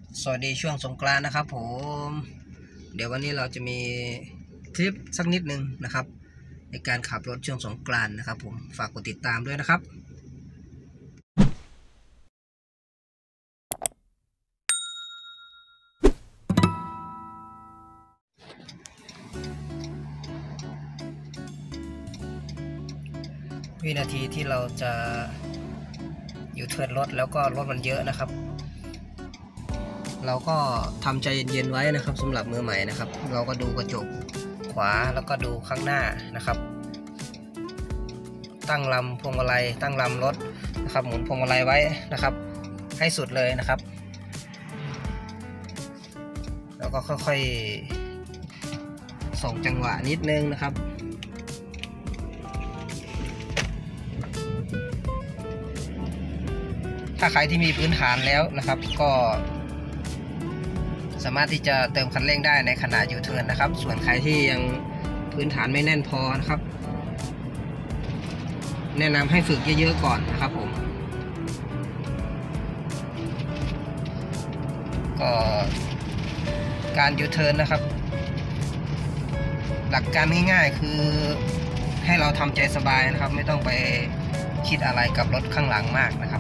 สวัสดีช่วงสงกรานต์นะครับผมเดี๋ยววันนี้เราจะมีคลิปสักนิดนึงนะครับในการขับรถช่วงสงกรานต์นะครับผมฝากกดติดตามด้วยนะครับวินาทีที่เราจะอยู่เทิร์นรถแล้วก็รถมันเยอะนะครับเราก็ทำใจเย็นๆไว้นะครับสำหรับมือใหม่นะครับเราก็ดูกระจกขวาแล้วก็ดูข้างหน้านะครับตั้งลำพวงมาลัยตั้งลำรถนะครับหมุนพวงมาลัยไว้นะครับให้สุดเลยนะครับแล้วก็ค่อยๆส่งจังหวะนิดนึงนะครับถ้าใครที่มีพื้นฐานแล้วนะครับก็สามารถที่จะเติมคันเร่งได้ในขณะยูเทิร์นนะครับส่วนใครที่ยังพื้นฐานไม่แน่นพอนะครับแนะนำให้ฝึกเยอะๆก่อนนะครับผมก็การยูเทิร์นนะครับหลักการง่ายๆคือให้เราทำใจสบายนะครับไม่ต้องไปคิดอะไรกับรถข้างหลังมากนะครับ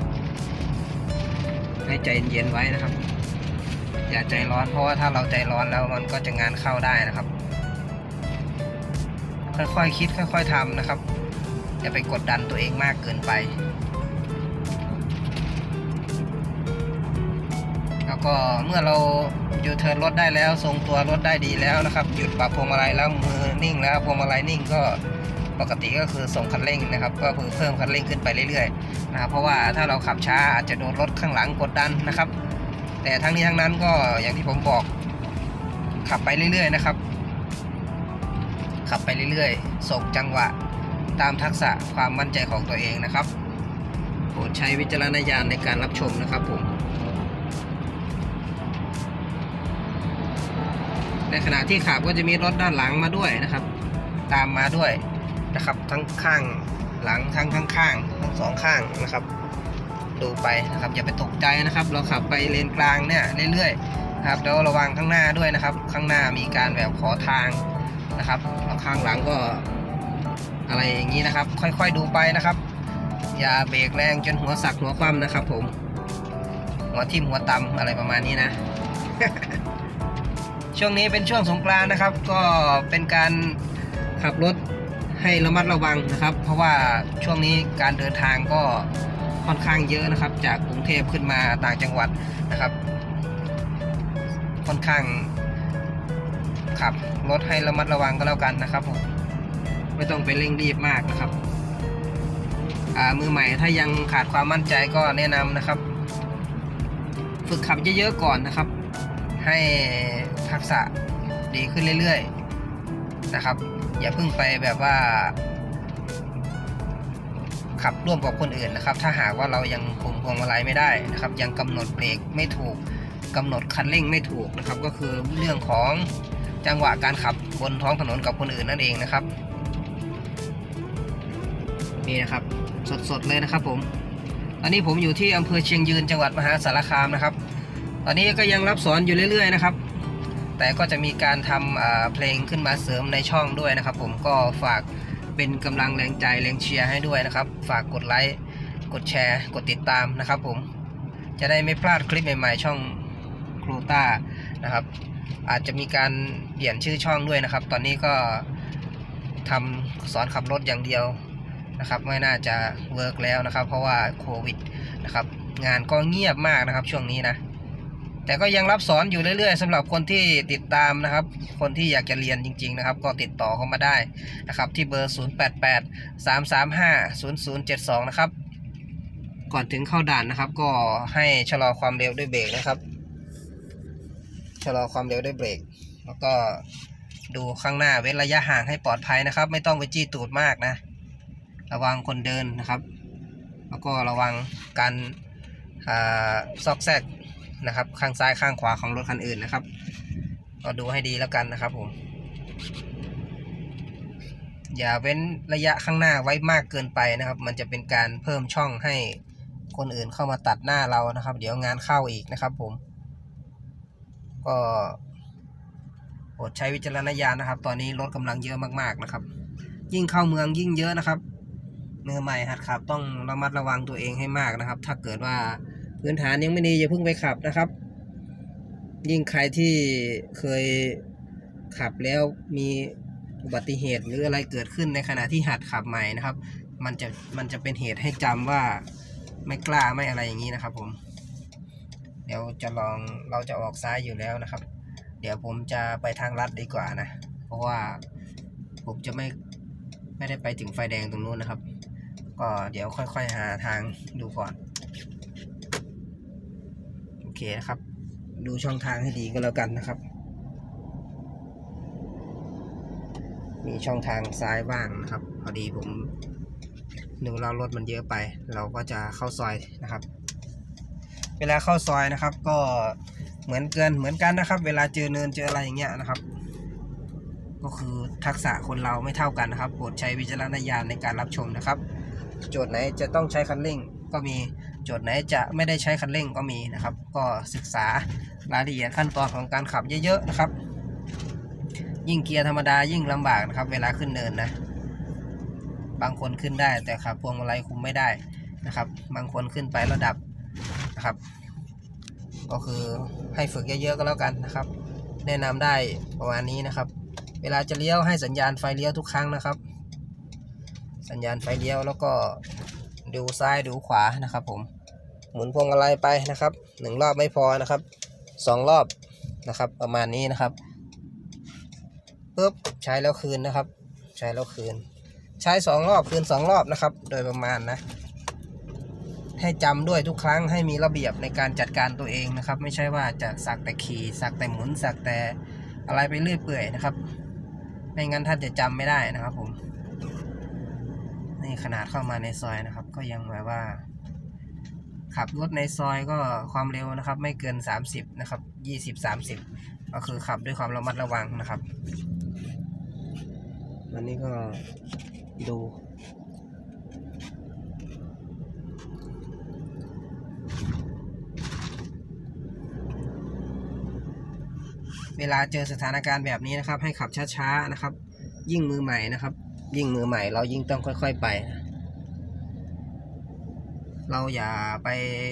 ให้ใจเย็นๆไว้นะครับอย่าใจร้อนเพราะว่าถ้าเราใจร้อนแล้วมันก็จะงานเข้าได้นะครับค่อยๆคิดค่อยๆทำนะครับอย่าไปกดดันตัวเองมากเกินไปแล้วก็เมื่อเรายูเทิร์นรถได้แล้วทรงตัวรถได้ดีแล้วนะครับหยุดปรับพวงมาลัยแล้วมือนิ่งแล้วพวงมาลัยนิ่งก็ปกติก็คือส่งคันเร่งนะครับก็เพิ่มคันเร่งขึ้นไปเรื่อยๆนะครับเพราะว่าถ้าเราขับช้าอาจจะโดนรถข้างหลังกดดันนะครับแต่ทั้งนี้ทั้งนั้นก็อย่างที่ผมบอกขับไปเรื่อยๆนะครับขับไปเรื่อยๆส่งจังหวะตามทักษะความมั่นใจของตัวเองนะครับโปรดใช้วิจารณญาณในการรับชมนะครับผมในขณะที่ขับก็จะมีรถด้านหลังมาด้วยนะครับตามมาด้วยนะครับทั้งข้างหลังทั้งข้างทั้งสองข้างนะครับดูไปนะครับอย่าไปตกใจนะครับเราขับไปเลนกลางเนี่ยเรื่อยๆนะครับแล้วระวังข้างหน้าด้วยนะครับข้างหน้ามีการแบบขอทางนะครับแล้วข้างหลังก็อะไรอย่างนี้นะครับค่อยๆดูไปนะครับอย่าเบรกแรงจนหัวสักหัวคว่ำนะครับผมหัวทิ่มหัวตำอะไรประมาณนี้นะ ช่วงนี้เป็นช่วงสงกรานต์นะครับก็เป็นการขับรถให้ระมัดระวังนะครับเพราะว่าช่วงนี้การเดินทางก็ค่อนข้างเยอะนะครับจากกรุงเทพขึ้นมาต่างจังหวัดนะครับค่อนข้างขับรถให้ระมัดระวังก็แล้วกันนะครับผมไม่ต้องไปเร่งรีบมากนะครับมือใหม่ถ้ายังขาดความมั่นใจก็แนะนำนะครับฝึกขับเยอะๆก่อนนะครับให้ทักษะดีขึ้นเรื่อยๆนะครับอย่าเพิ่งไปแบบว่าขับร่วมกับคนอื่นนะครับถ้าหากว่าเรายังคุมพวงมาลัยไม่ได้นะครับยังกำหนดเบรกไม่ถูกกำหนดคันเร่งไม่ถูกนะครับก็คือเรื่องของจังหวะการขับบนท้องถนนกับคนอื่นนั่นเองนะครับนี่นะครับสดๆเลยนะครับผมตอนนี้ผมอยู่ที่อำเภอเชียงยืนจังหวัดมหาสารคามนะครับตอนนี้ก็ยังรับสอนอยู่เรื่อยๆนะครับแต่ก็จะมีการทำเพลงขึ้นมาเสริมในช่องด้วยนะครับผมก็ฝากเป็นกำลังแรงใจแรงเชียร์ให้ด้วยนะครับฝากกดไลค์กดแชร์กดติดตามนะครับผมจะได้ไม่พลาดคลิปใหม่ๆช่องครูต้านะครับอาจจะมีการเปลี่ยนชื่อช่องด้วยนะครับตอนนี้ก็ทำสอนขับรถอย่างเดียวนะครับไม่น่าจะเวิร์กแล้วนะครับเพราะว่าโควิดนะครับงานก็เงียบมากนะครับช่วงนี้นะแต่ก็ยังรับสอนอยู่เรื่อยๆสำหรับคนที่ติดตามนะครับคนที่อยากจะเรียนจริงๆนะครับก็ติดต่อเข้ามาได้นะครับที่เบอร์0883350072นะครับก่อนถึงเข้าด่านนะครับก็ให้ชะลอความเร็วด้วยเบรกนะครับชะลอความเร็วด้วยเบรกแล้วก็ดูข้างหน้าเว้นระยะห่างให้ปลอดภัยนะครับไม่ต้องไปจี้ตูดมากนะระวังคนเดินนะครับแล้วก็ระวังการซอกแซกนะครับข้างซ้ายข้างขวาของรถคันอื่นนะครับก็ดูให้ดีแล้วกันนะครับผมอย่าเว้นระยะข้างหน้าไว้มากเกินไปนะครับมันจะเป็นการเพิ่มช่องให้คนอื่นเข้ามาตัดหน้าเรานะครับเดี๋ยวงานเข้าอีกนะครับผมก็โปรดใช้วิจารณญาณนะครับตอนนี้รถกำลังเยอะมากๆนะครับยิ่งเข้าเมืองยิ่งเยอะนะครับมือใหม่หัดขับต้องระมัดระวังตัวเองให้มากนะครับถ้าเกิดว่าพื้นฐานยังไม่ดีอย่าเพิ่งไปขับนะครับยิ่งใครที่เคยขับแล้วมีอุบัติเหตุหรืออะไรเกิดขึ้นในขณะที่หัดขับใหม่นะครับมันจะเป็นเหตุให้จำว่าไม่กล้าไม่อะไรอย่างนี้นะครับผมเดี๋ยวเราจะออกซ้ายอยู่แล้วนะครับเดี๋ยวผมจะไปทางลัดดีกว่านะเพราะว่าผมจะไม่ได้ไปถึงไฟแดงตรงนู้นนะครับก็เดี๋ยวค่อยๆหาทางดูก่อนโอเคนะครับดูช่องทางให้ดีก็แล้วกันนะครับมีช่องทางซ้ายว่างนะครับพอดีผมนึกว่ารถมันเยอะไปเราก็จะเข้าซอยนะครับเวลาเข้าซอยนะครับก็เหมือนกันนะครับเวลาเจอเนินเจออะไรอย่างเงี้ยนะครับก็คือทักษะคนเราไม่เท่ากันนะครับโปรดใช้วิจารณญาณในการรับชมนะครับโจทย์ไหนจะต้องใช้คันเร่งก็มีโจทย์ไหนจะไม่ได้ใช้คันเร่งก็มีนะครับก็ศึกษารายละเอียดขั้นตอนของการขับเยอะๆนะครับยิ่งเกียร์ธรรมดายิ่งลำบากนะครับเวลาขึ้นเนินนะบางคนขึ้นได้แต่ขับพวงมาลัยคุมไม่ได้นะครับบางคนขึ้นไประดับนะครับก็คือให้ฝึกเยอะๆก็แล้วกันนะครับแนะนำได้ประมาณนี้นะครับเวลาจะเลี้ยวให้สัญญาณไฟเลี้ยวทุกครั้งนะครับสัญญาณไฟเลี้ยวแล้วก็ดูซ้ายดูขวานะครับผมหมุนพวงมาลัยไปนะครับ1 รอบไม่พอนะครับ2 รอบนะครับประมาณนี้นะครับปุ๊บใช้แล้วคืนนะครับใช้แล้วคืนใช้2 รอบคืน2 รอบนะครับโดยประมาณนะให้จำด้วยทุกครั้งให้มีระเบียบในการจัดการตัวเองนะครับไม่ใช่ว่าจะสักแต่ขี่สักแต่หมุนสักแต่อะไรไปเรื่อยเปื่อยนะครับไม่งั้นท่านจะจำไม่ได้นะครับผมนี่ขนาดเข้ามาในซอยนะครับก็ยังแบบว่าขับรถในซอยก็ความเร็วนะครับไม่เกิน30นะครับ20-30ก็คือขับด้วยความระมัดระวังนะครับวันนี้ก็ดูเวลาเจอสถานการณ์แบบนี้นะครับให้ขับช้าๆนะครับยิ่งมือใหม่นะครับยิ่งมือใหม่เรายิ่งต้องค่อยๆไปเราอย่าไป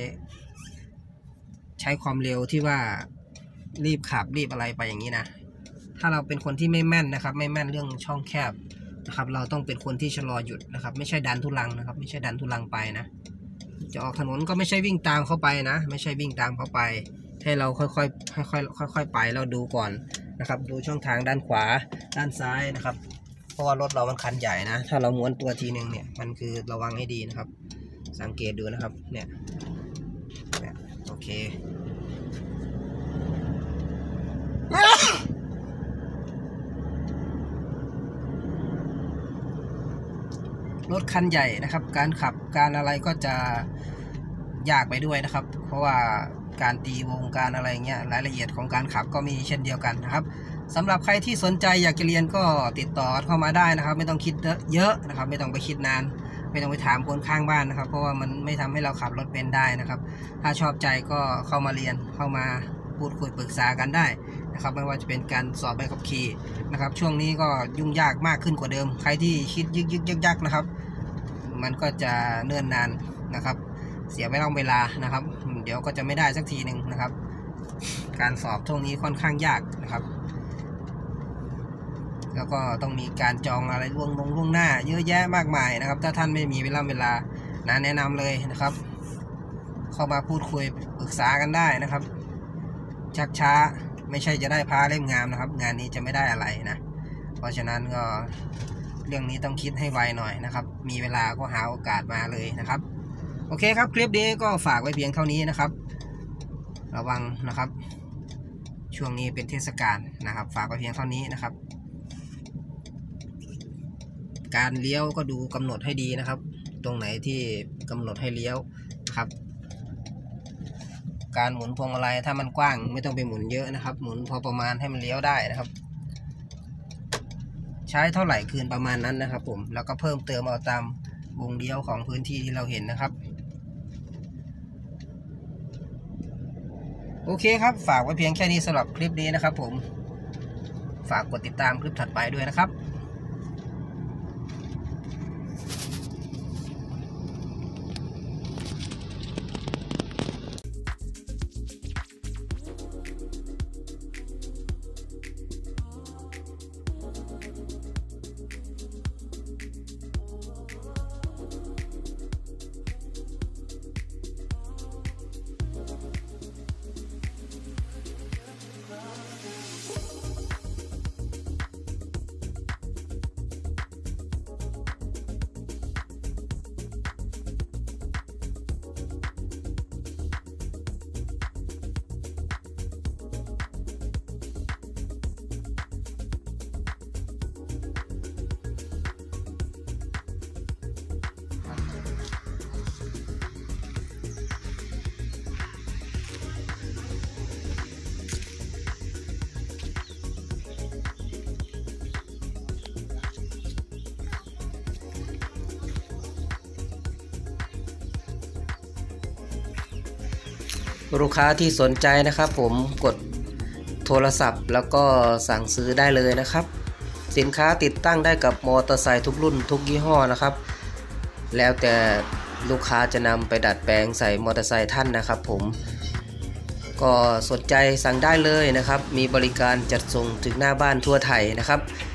ใช้ความเร็วที่ว่ารีบขับรีบอะไรไปอย่างนี้นะถ้าเราเป็นคนที่ไม่แม่นนะครับไม่แม่นเรื่องช่องแคบนะครับเราต้องเป็นคนที่ชะลอหยุดนะครับไม่ใช่ดันทุลังนะครับไม่ใช่ดันทุลังไปนะจะออกถนนก็ไม่ใช่วิ่งตามเข้าไปนะไม่ใช่วิ่งตามเข้าไปให้เราค่อยๆไปแล้วดูก่อนนะครับดูช่องทางด้านขวาด้านซ้ายนะครับเพราะว่ารถเรามันคันใหญ่นะถ้าเราม้วนตัวทีนึงเนี่ยมันคือระวังให้ดีนะครับสังเกตดูนะครับเนี่ยโอเครถคันใหญ่นะครับการขับการอะไรก็จะยากไปด้วยนะครับเพราะว่าการตีวงการอะไรเงี้ยรายละเอียดของการขับก็มีเช่นเดียวกันนะครับสำหรับใครที่สนใจอยากจะเรียนก็ติดต่อเข้ามาได้นะครับไม่ต้องคิดเยอะนะครับไม่ต้องไปคิดนานไม่ต้องไปถามคนข้างบ้านนะครับเพราะว่ามันไม่ทำให้เราขับรถเป็นได้นะครับถ้าชอบใจก็เข้ามาเรียนเข้ามาพูดคุยปรึกษากันได้นะครับไม่ว่าจะเป็นการสอบใบขับขี่นะครับช่วงนี้ก็ยุ่งยากมากขึ้นกว่าเดิมใครที่คิดยึกยักนะครับมันก็จะเนิ่นนานนะครับเสียเวลานะครับเดี๋ยวก็จะไม่ได้สักทีหนึ่งนะครับการสอบช่วงนี้ค่อนข้างยากนะครับแล้วก็ต้องมีการจองอะไรล่วงหน้าเยอะแยะมากมายนะครับถ้าท่านไม่มีเวลานะแนะนำเลยนะครับเข้ามาพูดคุยปรึกษากันได้นะครับชักช้าไม่ใช่จะได้พาเล่มงามนะครับงานนี้จะไม่ได้อะไรนะเพราะฉะนั้นก็เรื่องนี้ต้องคิดให้ไวหน่อยนะครับมีเวลาก็หาโอกาสมาเลยนะครับโอเคครับคลิปนี้ก็ฝากไว้เพียงเท่านี้นะครับระวังนะครับช่วงนี้เป็นเทศกาลนะครับฝากไว้เพียงเท่านี้นะครับการเลี้ยวก็ดูกำหนดให้ดีนะครับตรงไหนที่กำหนดให้เลี้ยวนะครับการหมุนพวงมาลัยถ้ามันกว้างไม่ต้องไปหมุนเยอะนะครับหมุนพอประมาณให้มันเลี้ยวได้นะครับใช้เท่าไหร่คืนประมาณนั้นนะครับผมแล้วก็เพิ่มเติมเอาตามวงเลี้ยวของพื้นที่ที่เราเห็นนะครับโอเคครับฝากไว้เพียงแค่นี้สำหรับคลิปนี้นะครับผมฝากกดติดตามคลิปถัดไปด้วยนะครับลูกค้าที่สนใจนะครับผมกดโทรศัพท์แล้วก็สั่งซื้อได้เลยนะครับสินค้าติดตั้งได้กับมอเตอร์ไซค์ทุกรุ่นทุกยี่ห้อนะครับแล้วแต่ลูกค้าจะนำไปดัดแปลงใส่มอเตอร์ไซค์ท่านนะครับผมก็สนใจสั่งได้เลยนะครับมีบริการจัดส่งถึงหน้าบ้านทั่วไทยนะครับ